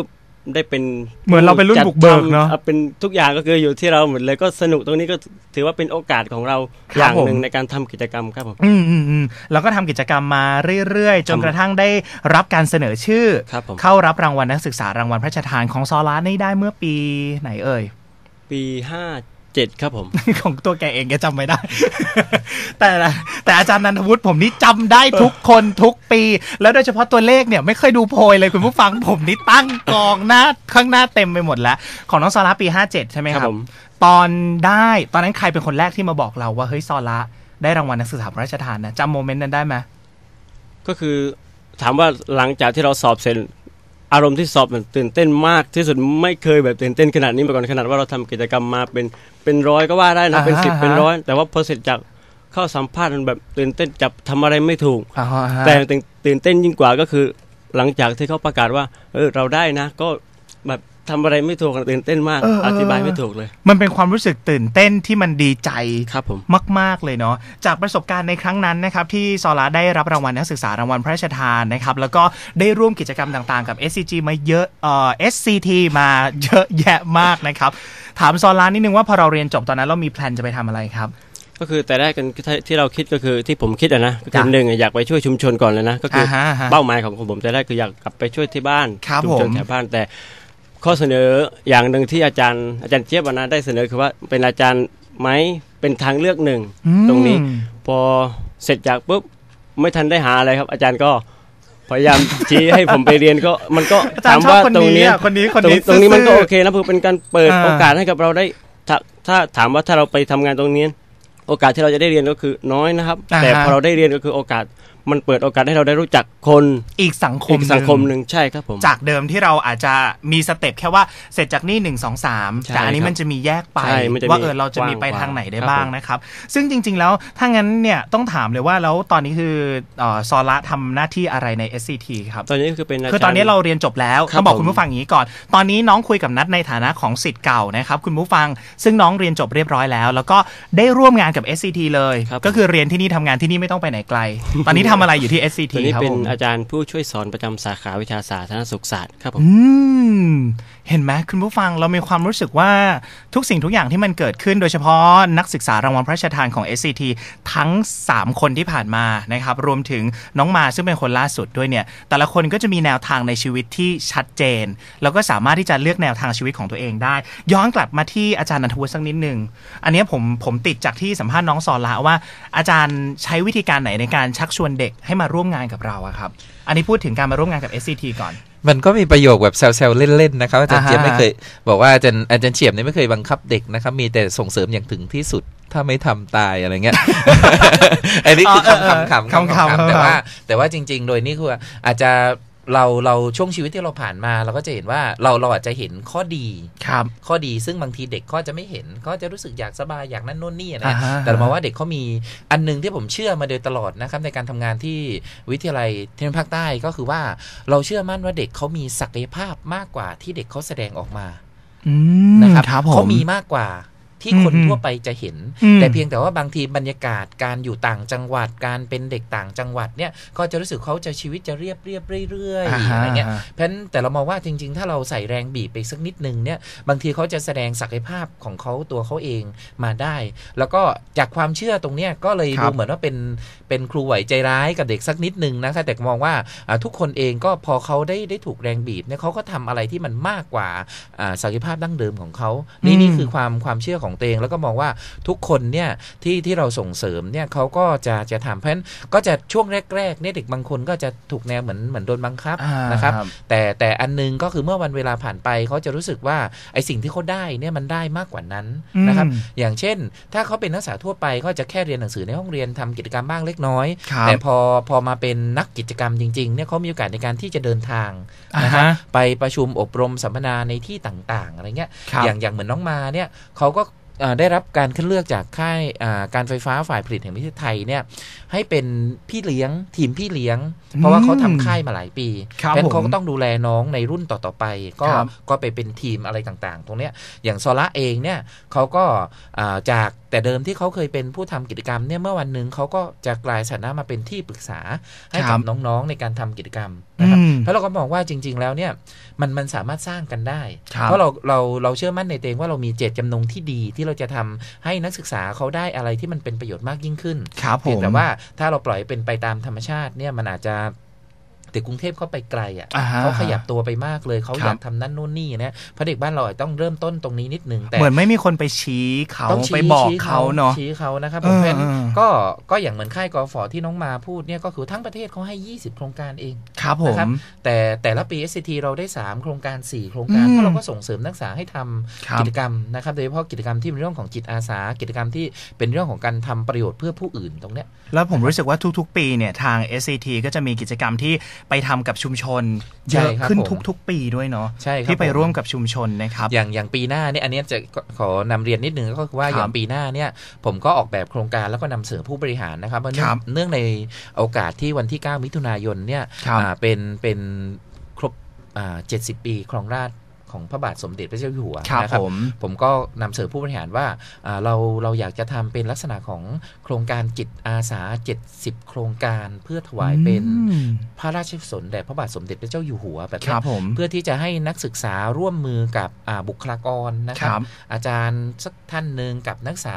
ได้เป็นเหมือนเราเป็นรุ่นบุกเบิกเนาะเป็นทุกอย่างก็คืออยู่ที่เราหมดเลยก็สนุกตรงนี้ก็ถือว่าเป็นโอกาสของเราอย่างหนึ่งในการทำกิจกรรมครับผมแล้วก็ทำกิจกรรมมาเรื่อยๆจนกระทั่งได้รับการเสนอชื่อเข้ารับรางวัลนักศึกษารางวัลพระราชทานของซอลานี่ได้เมื่อปีไหนเอ่ยปี57ครับผมของตัวแกเองแกจำไม่ได้ แต่อาจารย์นันทวุฒิผมนี่จำได้ทุกคนทุกปีแล้วโดยเฉพาะตัวเลขเนี่ยไม่เคยดูโพยเลยคุณผู้ฟังผมนี่ตั้งกองหน้าข้างหน้าเต็มไปหมดแล้วของน้องซอลาปี57ใช่ไหมครับตอนนั้นใครเป็นคนแรกที่มาบอกเราว่าเฮ้ยซอลาได้รางวัลนักศึกษาพระราชทานนะจำโมเมนต์นั้นได้ไหมก็คือถามว่าหลังจากที่เราสอบเสร็จอารมณ์ที่สอบมันตื่นเต้นมากที่สุดไม่เคยแบบตื่นเต้นขนาดนี้มาก่อนขนาดว่าเราทำกิจกรรมมาเป็นร้อยก็ว่าได้นะเป็น10เป็นร้อยแต่ว่าพอเสร็จจากเข้าสัมภาษณ์มันแบบตื่นเต้นจับทำอะไรไม่ถูกแต่ตื่นเต้นยิ่งกว่าก็คือหลังจากที่เขาประกาศว่าเราได้นะก็แบบทำอะไรไม่ถูกตื่นเต้นมากอธิบายไม่ถูกเลยมันเป็นความรู้สึกตื่นเต้นที่มันดีใจครับผมมากๆเลยเนาะจากประสบการณ์ในครั้งนั้นนะครับที่ซอลาได้รับรางวัลนักศึกษารางวัลพระราชทานนะครับแล้วก็ได้ร่วมกิจกรรมต่างๆกับ SCG มาเยอะSCT มาเยอะแยะมากนะครับถามซอลานิดนึงว่าพอเราเรียนจบตอนนั้นเรามีแพลนจะไปทำอะไรครับก็คือแต่แรกกันที่เราคิดก็คือที่ผมคิดนะก็คือหนึ่งอยากไปช่วยชุมชนก่อนเลยนะก็คือเป้าหมายของผมแต่แรกคืออยากกลับไปช่วยที่บ้านชุมชนแถวบ้านแต่ข้อเสนออย่างหนึ่งที่อาจารย์เจี๊ยบนะได้เสนอคือว่าเป็นอาจารย์ไหมเป็นทางเลือกหนึ่งตรงนี้พอเสร็จจากปุ๊บไม่ทันได้หาอะไรครับอาจารย์ก็พยายามชี้ให้ผมไปเรียนก็มันก็ถามว่าตรงนี้มันก็โอเคนะเพื่อเป็นการเปิดโอกาสให้กับเราได้ถ้าถามว่าถ้าเราไปทำงานตรงนี้โอกาสที่เราจะได้เรียนก็คือน้อยนะครับแต่พอเราได้เรียนก็คือโอกาสมันเปิดโอกาสให้เราได้รู้จักคนอีกสังคมหนึ่งใช่ครับผมจากเดิมที่เราอาจจะมีสเต็ปแค่ว่าเสร็จจากนี่1 2 3แต่อันนี้มันจะมีแยกไปว่าเราจะมีไปทางไหนได้บ้างนะครับซึ่งจริงๆแล้วถ้างั้นเนี่ยต้องถามเลยว่าแล้วตอนนี้คือซอละทำหน้าที่อะไรใน SCT ครับตอนนี้คือเป็นคือตอนนี้เราเรียนจบแล้วต้องบอกคุณผู้ฟังอย่างนี้ก่อนตอนนี้น้องคุยกับนัทในฐานะของศิษย์เก่านะครับคุณผู้ฟังซึ่งน้องเรียนจบเรียบร้อยแล้วก็ได้ร่วมงานกับ SCT เลยก็คือเรียนที่นี่ทำงานที่นี่ไม่ต้องไปไหนไกลตอนนี้ทำอะไรอยู่ที่ SCT ตอนนี้เป็นอาจารย์ผู้ช่วยสอนประจำสาขาวิชาสาธารณสุขศาสตร์ครับผมเห็นไหมคุณผู้ฟังเรามีความรู้สึกว่าทุกสิ่งทุกอย่างที่มันเกิดขึ้นโดยเฉพาะนักศึกษารางวัลพระราชทานของ SCT ทั้ง3คนที่ผ่านมานะครับรวมถึงน้องมาซึ่งเป็นคนล่าสุดด้วยเนี่ยแต่ละคนก็จะมีแนวทางในชีวิตที่ชัดเจนแล้วก็สามารถที่จะเลือกแนวทางชีวิตของตัวเองได้ย้อนกลับมาที่อาจารย์นันทวุฒิสักนิดนึงอันนี้ผมติดจากที่สัมภาษณ์น้องสอนละว่าอาจารย์ใช้วิธีการไหนในการชักชวนเด็กให้มาร่วมงานกับเราครับอันนี้พูดถึงการมาร่วมงานกับ SCT ก่อนมันก็มีประโยคแบบแซวๆเล่นๆนะครับอาจารย์เจี๊ยบไม่เคยบอกว่าอาจารย์เฉียบเนี่ยไม่เคยบังคับเด็กนะครับมีแต่ส่งเสริมอย่างถึงที่สุดถ้าไม่ทำตายอะไรเงี้ยอันนี้คือคำแต่ว่าจริงๆโดยนี่คืออาจจะเราช่วงชีวิตที่เราผ่านมาเราก็จะเห็นว่าเราอาจจะเห็นข้อดีข้อดีซึ่งบางทีเด็กก็จะไม่เห็นก็จะรู้สึกอยากสบายอยากนั่นโน่นนี่นะแต่มาว่าเด็กเขามีอันนึงที่ผมเชื่อมาโดยตลอดนะครับในการทำงานที่วิทยาลัยเทคนิคภาคใต้ก็คือว่าเราเชื่อมั่นว่าเด็กเขามีศักยภาพมากกว่าที่เด็กเขาแสดงออกมานะครับเขามีมากกว่าที่คนทั่วไปจะเห็นแต่เพียงแต่ว่าบางทีบรรยากาศการอยู่ต่างจังหวัดการเป็นเด็กต่างจังหวัดเนี่ยก็จะรู้สึกเขาจะชีวิตจะเรียบเรื่อยๆอะไรเงี้ยเพราะฉะนั้นแต่เรามองว่าจริงๆถ้าเราใส่แรงบีบไปสักนิดนึงเนี่ยบางทีเขาจะแสดงศักยภาพของเขาตัวเขาเองมาได้แล้วก็จากความเชื่อตรงเนี้ยก็เลยดูเหมือนว่าเป็นครูไหวใจร้ายกับเด็กสักนิดนึงนะแต่มองว่าทุกคนเองก็พอเขาได้ถูกแรงบีบเนี่ยเขาก็ทำอะไรที่มันมากกว่าศักยภาพดั้งเดิมของเขานี่คือความเชื่อของตัวเองแล้วก็มองว่าทุกคนเนี่ยที่เราส่งเสริมเนี่ยเขาก็จะทำเพราะฉะนั้นก็จะช่วงแรกๆเนี่ยเด็กบางคนก็จะถูกแนวเหมือนโดนบังคับนะครับแต่อันนึงก็คือเมื่อวันเวลาผ่านไปเขาจะรู้สึกว่าไอสิ่งที่เขาได้เนี่ยมันได้มากกว่านั้นนะครับอย่างเช่นถ้าเขาเป็นนักศึกษาทั่วไปก็จะแค่เรียนหนังสือในห้องเรียนทำกิจกรรมบ้างเล็กน้อยแต่พอมาเป็นนักกิจกรรมจริงๆเนี่ยเขามีโอกาสในการที่จะเดินทางนะครับไปประชุมอบรมสัมมนาในที่ต่างๆอะไรเงี้ยอย่างเหมือนน้องมาเนี่ยเขาก็ได้รับการคัดเลือกจากค่ายการไฟฟ้าฝ่ายผลิตแห่งประเทศไทยเนี่ยให้เป็นพี่เลี้ยงทีมพี่เลี้ยงเพราะว่าเขาทำค่ายมาหลายปีเพราะฉะนั้นเขาก็ต้องดูแลน้องในรุ่นต่อๆไปก็ไปเป็นทีมอะไรต่างๆตรงเนี้ยอย่างโซล่าเองเนี่ยเขาก็จากแต่เดิมที่เขาเคยเป็นผู้ทำกิจกรรมเนี่ยเมื่อวันหนึ่งเขาก็จะกลายฐานะมาเป็นที่ปรึกษาให้กับน้องๆในการทำกิจกรรมนะครับแล้วเราก็มองว่าจริงๆแล้วเนี่ยมันสามารถสร้างกันได้เพราะเราเชื่อมั่นในตัวเองว่าเรามีเจตจำนงที่ดีที่เราจะทำให้นักศึกษาเขาได้อะไรที่มันเป็นประโยชน์มากยิ่งขึ้นเพียงแต่ว่าถ้าเราปล่อยเป็นไปตามธรรมชาติเนี่ยมันอาจจะแต่กรุงเทพเขาไปไกลอ่ะเขาขยับตัวไปมากเลยเขาอยากทำนั่นนู่นนี่นะเพราะเด็กบ้านเราต้องเริ่มต้นตรงนี้นิดนึงแต่เหมือนไม่มีคนไปชี้เขาไปบอกเขาเนาะชี้เขานะครับผมเพราะก็อย่างเหมือนค่ายกฟ.ที่น้องมาพูดเนี่ยก็คือทั้งประเทศเขาให้20โครงการเองครับผมแต่ละปี SCT เราได้3โครงการ4โครงการเพราะเราก็ส่งเสริมนักศึกษาให้ทำกิจกรรมนะครับโดยเฉพาะกิจกรรมที่เป็นเรื่องของจิตอาสากิจกรรมที่เป็นเรื่องของการทำประโยชน์เพื่อผู้อื่นตรงเนี้ยแล้วผมรู้สึกว่าทุกๆปีเนี่ยทาง SCT ก็จะมีกิจกรรมที่ไปทำกับชุมชนเยอะขึ้นทุกๆปีด้วยเนาะที่ไปร่วมกับชุมชนนะครับอย่างปีหน้าเนี่ยอันนี้จะขอนำเรียนนิดนึงก็คือว่าอย่างปีหน้าเนี่ยผมก็ออกแบบโครงการแล้วก็นำเสนอผู้บริหารนะครับเนื่องในโอกาสที่วันที่9มิถุนายนเนี่ยเป็นครบ70 ปีครองราชย์ของพระบาทสมเด็จพระเจ้าอยู่หัวนะครับผมก็นำเสนอผู้บริหารว่าเราอยากจะทำเป็นลักษณะของโครงการจิตอาสา70โครงการเพื่อถวายเป็นพระราชกุศลแด่พระบาทสมเด็จพระเจ้าอยู่หัวแบบนี้เพื่อที่จะให้นักศึกษาร่วมมือกับบุคลากรนะครับอาจารย์สักท่านหนึ่งกับนักศึกษา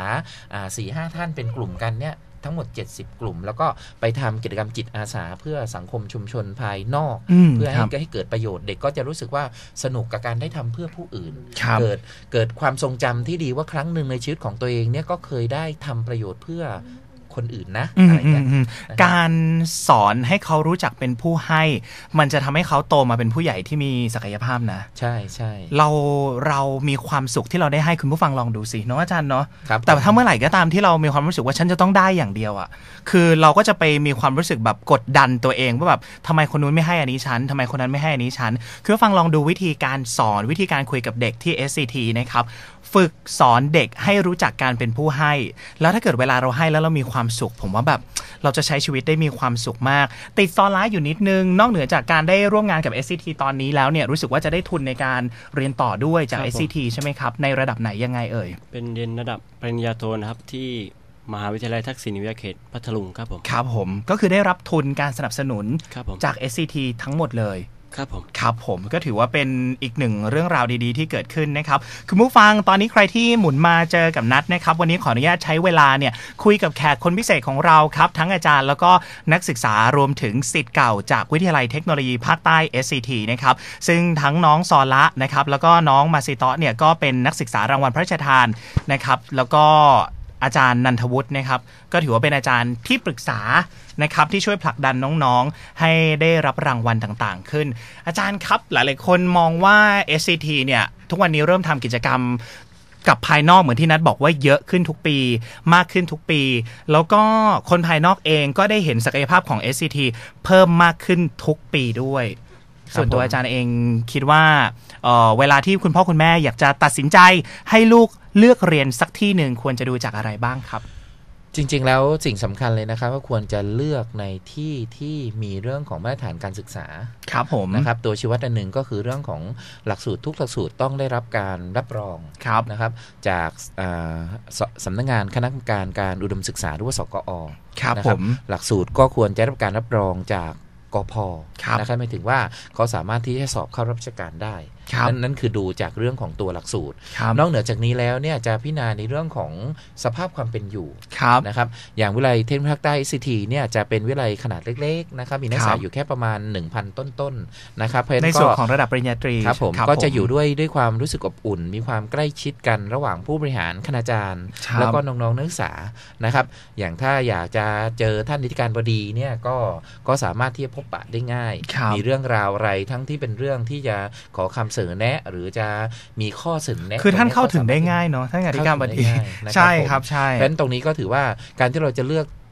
4-5 ท่านเป็นกลุ่มกันเนี่ยทั้งหมด70กลุ่มแล้วก็ไปทำกิจกรรมจิตอาสาเพื่อสังคมชุมชนภายนอกเพื่อให้เกิดประโยชน์เด็กก็จะรู้สึกว่าสนุกกับการได้ทำเพื่อผู้อื่นเกิดความทรงจำที่ดีว่าครั้งหนึ่งในชีวิตของตัวเองเนี่ยก็เคยได้ทำประโยชน์เพื่อคนอื่นนะอะไรเงี้ยการสอนให้เขารู้จักเป็นผู้ให้มันจะทำให้เขาโตมาเป็นผู้ใหญ่ที่มีศักยภาพนะใช่ใช่เรามีความสุขที่เราได้ให้คุณผู้ฟังลองดูสิเนาะอาจารย์เนาะแต่ถ้าเมื่อไหร่ก็ตามที่เรามีความรู้สึกว่าฉันจะต้องได้อย่างเดียวอ่ะคือเราก็จะไปมีความรู้สึกแบบกดดันตัวเองว่าแบบทำไมคนนู้นไม่ให้อันนี้ฉันทำไมคนนั้นไม่ให้อันนี้ฉันคือฟังลองดูวิธีการสอนวิธีการคุยกับเด็กที่ SCT นะครับฝึกสอนเด็กให้รู้จักการเป็นผู้ให้แล้วถ้าเกิดเวลาเราให้แล้วเรามีความสุขผมว่าแบบเราจะใช้ชีวิตได้มีความสุขมากติดซอลไลฟ์อยู่นิดนึงนอกเหนือจากการได้ร่วมงานกับ SCT ตอนนี้แล้วเนี่ยรู้สึกว่าจะได้ทุนในการเรียนต่อด้วยจาก SCT ใช่ไหมครับในระดับไหนยังไงเอ่ยเป็นเรียนระดับปริญญาโทนะครับที่มหาวิทยาลัยทักษิณวิทยาเขตพัทลุงครับผมครับผมก็คือได้รับทุนการสนับสนุนจาก SCT ทั้งหมดเลยครับผมก็ถือว่าเป็นอีกหนึ่งเรื่องราวดีๆที่เกิดขึ้นนะครับคุณผู้ฟังตอนนี้ใครที่หมุนมาเจอกับนัทนะครับวันนี้ขออนุญาตใช้เวลาเนี่ยคุยกับแขกคนพิเศษของเราครับทั้งอาจารย์แล้วก็นักศึกษารวมถึงศิษย์เก่าจากวิทยาลัยเทคโนโลยีภาคใต้ SCT นะครับซึ่งทั้งน้องซอละนะครับแล้วก็น้องมาซิโตะเนี่ยก็เป็นนักศึกษารางวัลพระราชทานนะครับแล้วก็อาจารย์นันทวุฒินะครับก็ถือว่าเป็นอาจารย์ที่ปรึกษานะครับที่ช่วยผลักดันน้องๆให้ได้รับรางวัลต่างๆขึ้นอาจารย์ครับหลายๆคนมองว่า SCT เนี่ยทุกวันนี้เริ่มทำกิจกรรมกับภายนอกเหมือนที่นัทบอกว่าเยอะขึ้นทุกปีมากขึ้นทุกปีแล้วก็คนภายนอกเองก็ได้เห็นศักยภาพของ SCT เพิ่มมากขึ้นทุกปีด้วยส่วนตัวอาจารย์เองคิดว่าเวลาที่คุณพ่อคุณแม่อยากจะตัดสินใจให้ลูกเลือกเรียนสักที่หนึ่งควรจะดูจากอะไรบ้างครับจริงๆแล้วสิ่งสำคัญเลยนะครับว่าควรจะเลือกในที่ที่มีเรื่องของมาตรฐานการศึกษาครับผมนะครับตัวชี้วัดอันหนึ่งก็คือเรื่องของหลักสูตรทุกหลักสูตรต้องได้รับการรับรองนะครับจากสำนักงานคณะกรรมการการอุดมศึกษาหรือว่าสกอ. นะครับหลักสูตรก็ควรจะได้รับการรับรองจากกพ.นะครับหมายถึงว่าเขาสามารถที่จะสอบเข้ารับราชการได้นั่นคือดูจากเรื่องของตัวหลักสูตรนอกเหนือจากนี้แล้วเนี่ยจะพิจารณาในเรื่องของสภาพความเป็นอยู่นะครับอย่างวิทยาลัยเทคโนโลยีภาคใต้ ICT เนี่ยจะเป็นวิทยาลัยขนาดเล็กๆนะครับมีนักศึกษาอยู่แค่ประมาณ 1,000 ต้นๆนะครับในส่วนของระดับปริญญาตรีครับผมก็จะอยู่ด้วยความรู้สึกอบอุ่นมีความใกล้ชิดกันระหว่างผู้บริหารคณาจารย์แล้วก็น้องๆนักศึกษานะครับอย่างถ้าอยากจะเจอท่านอธิการบดีเนี่ยก็สามารถที่จะพบปะได้ง่ายมีเรื่องราวอะไรทั้งที่เป็นเรื่องที่จะขอคำเสนอแนะหรือจะมีข้อเสนอแนะคือท่านเข้าถึงได้ง่ายเนาะท่านอธิการบดีใช่ครับใช่เพราะฉะนั้นตรงนี้ก็ถือว่าการที่เราจะเลือก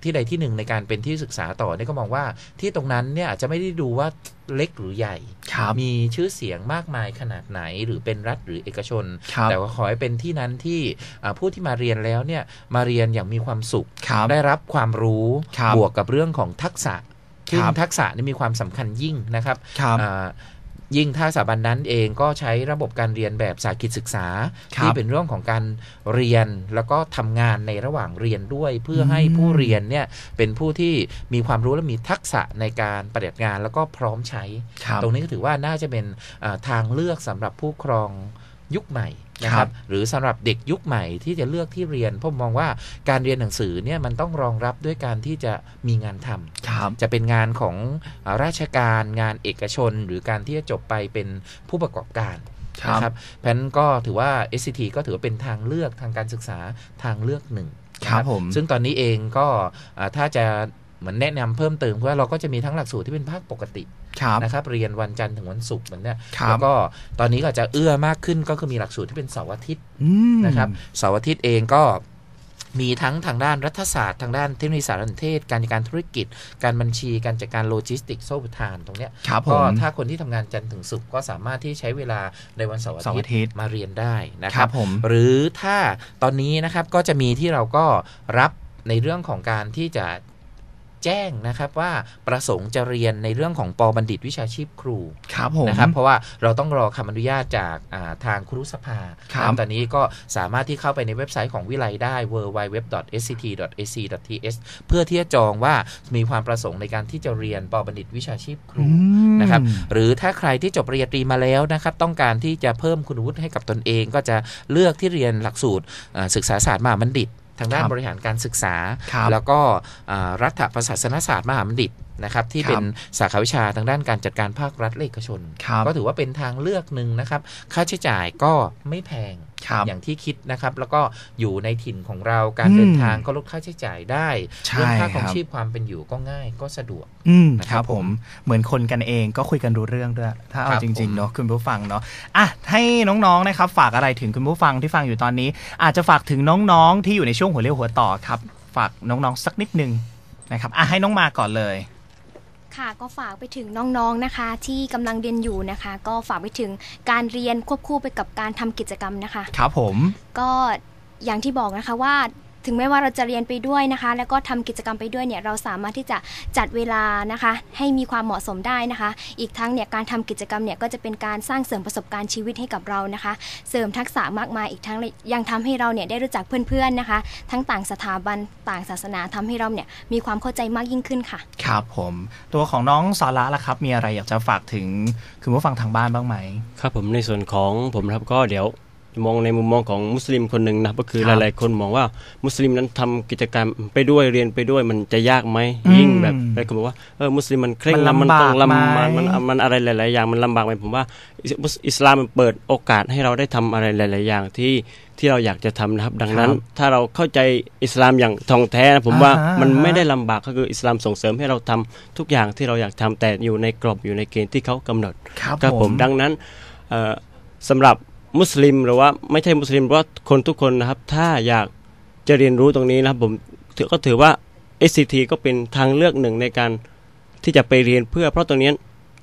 ที่ใดที่หนึ่งในการเป็นที่ศึกษาต่อเนี่ยก็มองว่าที่ตรงนั้นเนี่ยอาจจะไม่ได้ดูว่าเล็กหรือใหญ่มีชื่อเสียงมากมายขนาดไหนหรือเป็นรัฐหรือเอกชนแต่ว่าขอให้เป็นที่นั้นที่ผู้ที่มาเรียนแล้วเนี่ยมาเรียนอย่างมีความสุขได้รับความรู้บวกกับเรื่องของทักษะซึ่งทักษะนี่มีความสำคัญยิ่งนะครับยิ่งถ้าสถาบันนั้นเองก็ใช้ระบบการเรียนแบบสากิจศึกษาที่เป็นเรื่องของการเรียนแล้วก็ทำงานในระหว่างเรียนด้วยเพื่อให้ผู้เรียนเนี่ยเป็นผู้ที่มีความรู้และมีทักษะในการปฏิบัติงานแล้วก็พร้อมใช้ตรงนี้ก็ถือว่าน่าจะเป็นทางเลือกสำหรับผู้ครองยุคใหม่นะครับหรือสำหรับเด็กยุคใหม่ที่จะเลือกที่เรียนผมมองว่าการเรียนหนังสือเนี่ยมันต้องรองรับด้วยการที่จะมีงานทำจะเป็นงานของราชการงานเอกชนหรือการที่จะจบไปเป็นผู้ประกอบการนะครับเพราะฉะนั้นก็ถือว่า SCT ก็ถือว่าเป็นทางเลือกทางการศึกษาทางเลือกหนึ่งครับซึ่งตอนนี้เองก็ถ้าจะเหมือนแนะนำเพิ่มเติมว่าเราก็จะมีทั้งหลักสูตรที่เป็นภาคปกตินะครับเรียนวันจันทร์ถึงวันศุกร์เหมือนเนี้ยแล้วก็ตอนนี้ก็จะเอื้อมากขึ้นก็คือมีหลักสูตรที่เป็นเสาร์อาทิตย์นะครับเสาร์อาทิตย์เองก็มีทั้งทางด้านรัฐศาสตร์ทางด้านเทคโนโลยีสารสนเทศการจัดการธุรกิจการบัญชีการจัดการโลจิสติกส์โซ่ทานตรงเนี้ยก็ถ้าคนที่ทำงานจันทร์ถึงศุกร์ก็สามารถที่ใช้เวลาในวันเสาร์อาทิตย์มาเรียนได้นะครับหรือถ้าตอนนี้นะครับก็จะมีที่เราก็รับในเรื่องของการที่จะแจ้งนะครับว่าประสงค์จะเรียนในเรื่องของป.บัณฑิตวิชาชีพครูนะครับเพราะว่าเราต้องรอคำอนุญาตจากทางครุสภาตอนนี้ก็สามารถที่เข้าไปในเว็บไซต์ของวิไลได้ www.sct.ac.th เพื่อที่จะจองว่ามีความประสงค์ในการที่จะเรียนป.บัณฑิตวิชาชีพครูนะครับหรือถ้าใครที่จบปริญญาตรีมาแล้วนะครับต้องการที่จะเพิ่มคุณวุฒิให้กับตนเองก็จะเลือกที่เรียนหลักสูตรศึกษาศาสตร์มหาบัณฑิตทางด้านบริหารการศึกษาแล้วก็รัฐประศาสนศาสตร์มหาบัณฑิตนะครับที่เป็นสาขาวิชาทางด้านการจัดการภาครัฐและเอกชนก็ถือว่าเป็นทางเลือกหนึ่งนะครับค่าใช้จ่ายก็ไม่แพงอย่างที่คิดนะครับแล้วก็อยู่ในถิ่นของเราการเดินทางก็ลดค่าใช้จ่ายได้เรื่องค่าของชีพความเป็นอยู่ก็ง่ายก็สะดวกนะครับผมเหมือนคนกันเองก็คุยกันรู้เรื่องด้วยถ้าเอาจริงๆเนาะคุณผู้ฟังเนาะให้น้องๆนะครับฝากอะไรถึงคุณผู้ฟังที่ฟังอยู่ตอนนี้อาจจะฝากถึงน้องๆที่อยู่ในช่วงหัวเรี่ยวหัวต่อครับฝากน้องๆสักนิดนึงนะครับให้น้องมาก่อนเลยค่ะก็ฝากไปถึงน้องๆนะคะที่กำลังเรียนอยู่นะคะก็ฝากไปถึงการเรียนควบคู่ไปกับการทำกิจกรรมนะคะครับผมก็อย่างที่บอกนะคะว่าถึงแม้ว่าเราจะเรียนไปด้วยนะคะแล้วก็ทำกิจกรรมไปด้วยเนี่ยเราสามารถที่จะจัดเวลานะคะให้มีความเหมาะสมได้นะคะอีกทั้งเนี่ยการทำกิจกรรมเนี่ยก็จะเป็นการสร้างเสริมประสบการณ์ชีวิตให้กับเรานะคะเสริมทักษะมากมายอีกทั้งยังทำให้เราเนี่ยได้รู้จักเพื่อนๆนะคะทั้งต่างสถาบันต่างศาสนาทำให้เราเนี่ยมีความเข้าใจมากยิ่งขึ้นค่ะครับผมตัวของน้องสาระล่ะครับมีอะไรอยากจะฝากถึงคุณผู้ฟังทางบ้านบ้างไหมครับผมในส่วนของผมครับก็เดี๋ยวมองในมุมมองของมุสลิมคนหนึ่งนะก็คือหลายๆคนมองว่ามุสลิมนั้นทำกิจกรรมไปด้วยเรียนไปด้วยมันจะยากไหมยิ่งแบบหลายคนบอกว่ามุสลิมมันเคร่งมันต้องมันอะไรหลายๆอย่างมันลำบากไหมผมว่าอิสลามมันเปิดโอกาสให้เราได้ทำอะไรหลายๆอย่างที่เราอยากจะทำนะครับดังนั้นถ้าเราเข้าใจอิสลามอย่างท่องแท้นะผมว่ามันไม่ได้ลำบากก็คืออิสลามส่งเสริมให้เราทำทุกอย่างที่เราอยากทำแต่อยู่ในกรอบอยู่ในเกณฑ์ที่เขากำหนดครับผมดังนั้นสำหรับมุสลิมหรือว่าไม่ใช่มุสลิมเพราะว่าคนทุกคนนะครับถ้าอยากจะเรียนรู้ตรงนี้นะครับผมก็ถือว่า SCT ก็เป็นทางเลือกหนึ่งในการที่จะไปเรียนเพราะตรงนี้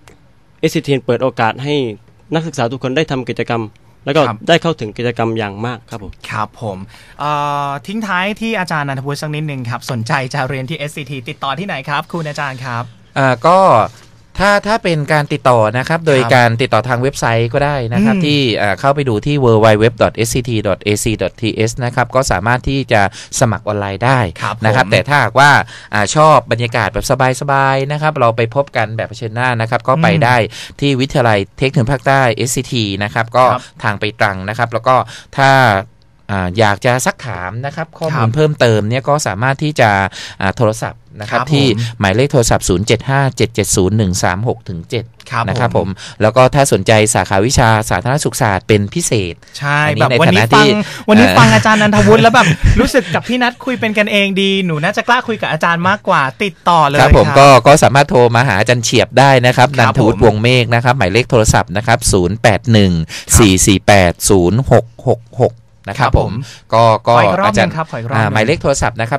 SCT เปิดโอกาสให้นักศึกษาทุกคนได้ทำกิจกรรมแล้วก็ได้เข้าถึงกิจกรรมอย่างมากครับผมครับผมทิ้งท้ายที่อาจารย์นันทวุฒิสักนิดนึงครับสนใจจะเรียนที่ SCT ติดต่อที่ไหนครับคุณอาจารย์ครับก็ถ้าเป็นการติดต่อนะครับโดยการติดต่อทางเว็บไซต์ก็ได้นะครับที่เข้าไปดูที่ www.sct.ac.th นะครับก็สามารถที่จะสมัครออนไลน์ได้นะครับแต่ถ้าหากว่าชอบบรรยากาศแบบสบายๆนะครับเราไปพบกันแบบเผชิญหน้านะครับก็ไปได้ที่วิทยาลัยเทคนิคภาคใต้ SCT นะครับก็ทางไปตรังนะครับแล้วก็ถ้าอยากจะซักถามนะครับข้อมูลเพิ่มเติมเนี่ยก็สามารถที่จะโทรศัพท์นะครับที่หมายเลขโทรศัพท์ 0757701367 นะครับผมแล้วก็ถ้าสนใจสาขาวิชาสาธารณสุขศาสตร์เป็นพิเศษใช่แบบวันนี้ฟังอาจารย์นันทวุฒิแล้วแบบรู้สึกกับพี่นัทคุยเป็นกันเองดีหนูน่าจะกล้าคุยกับอาจารย์มากกว่าติดต่อเลยครับผมก็สามารถโทรมาหาอาจารย์เฉียบได้นะครับนันทวุฒิวงเมฆนะครับหมายเลขโทรศัพท์นะครับ0814480666 นะครับผมก็อาจารย์หมายเลขโทรศัพท์นะครับ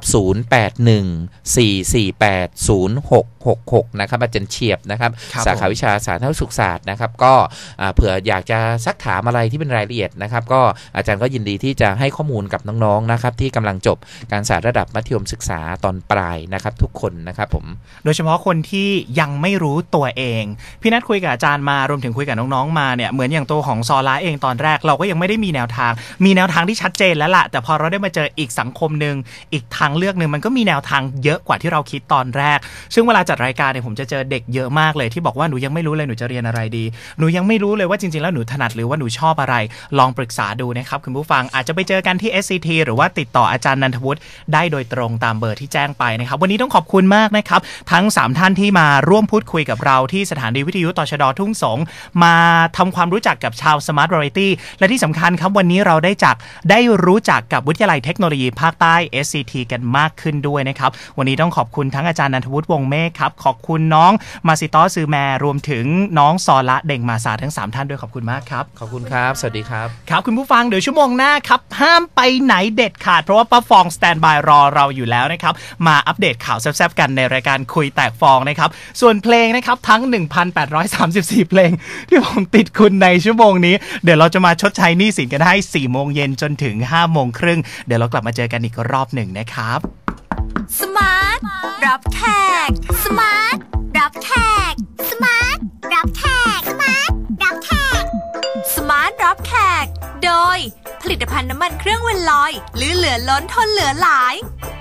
0814480666นะครับอาจารย์เฉียบนะครับสาขาวิชาสาธารณสุขศาสตร์นะครับก็เผื่ออยากจะซักถามอะไรที่เป็นรายละเอียดนะครับก็อาจารย์ก็ยินดีที่จะให้ข้อมูลกับน้องๆนะครับที่กำลังจบการศึกษาระดับมัธยมศึกษาตอนปลายนะครับทุกคนนะครับผมโดยเฉพาะคนที่ยังไม่รู้ตัวเองพี่นัทคุยกับอาจารย์มารวมถึงคุยกับน้องๆมาเนี่ยเหมือนอย่างตัวของซอล่าเองตอนแรกเราก็ยังไม่ได้มีแนวทางที่ชัดเจนแล้วล่ะแต่พอเราได้มาเจออีกสังคมนึงอีกทางเลือกนึงมันก็มีแนวทางเยอะกว่าที่เราคิดตอนแรกซึ่งเวลาจัดรายการเนี่ยผมจะเจอเด็กเยอะมากเลยที่บอกว่าหนูยังไม่รู้เลยหนูจะเรียนอะไรดีหนูยังไม่รู้เลยว่าจริงๆแล้วหนูถนัดหรือว่าหนูชอบอะไรลองปรึกษาดูนะครับคุณผู้ฟังอาจจะไปเจอกันที่ SCT หรือว่าติดต่ออาจารย์นันทวุฒิได้โดยตรงตามเบอร์ที่แจ้งไปนะครับวันนี้ต้องขอบคุณมากนะครับทั้ง3ท่านที่มาร่วมพูดคุยกับเราที่สถานีวิทยุตชด.ทุ่งสงมาทำความรู้จักกับชาว Smart Variety และที่สำคัญครับวันนี้เราได้รู้จักกับวิทยาลัยเทคโนโลยีภาคใต้ SCT กันมากขึ้นด้วยนะครับวันนี้ต้องขอบคุณทั้งอาจารย์นันทวุฒิวงศ์เมฆครับขอบคุณน้องมาซิโตะซือแมรวมถึงน้องซอละเด่งมาสาทั้ง3ท่านด้วยขอบคุณมากครับขอบคุณครับสวัสดีครับครับคุณผู้ฟังเดี๋ยวชั่วโมงหน้าครับห้ามไปไหนเด็ดขาดเพราะว่าป้าฟองสแตนบายรอเราอยู่แล้วนะครับมาอัปเดตข่าวแซ่บๆกันในรายการคุยแตกฟองนะครับส่วนเพลงนะครับทั้ง 1,834 เพลงที่ผมติดคุณในชั่วโมงนี้เดี๋ยวเราจะมาชดใช้หนี้สินกันให้4 โมงเย็นจนถึง5 โมงครึ่งเดี๋ยวเรากลับมาเจอกันอีกรอบหนึ่งนะครับสมาร์ทรับแขกสมาร์ทรับแขกสมาร์ทรับแขกสมาร์ทรับแขกสมาร์ทรับแขกโดยผลิตภัณฑ์น้ำมันเครื่องเวนลอยเหลือล้นทนเหลือหลาย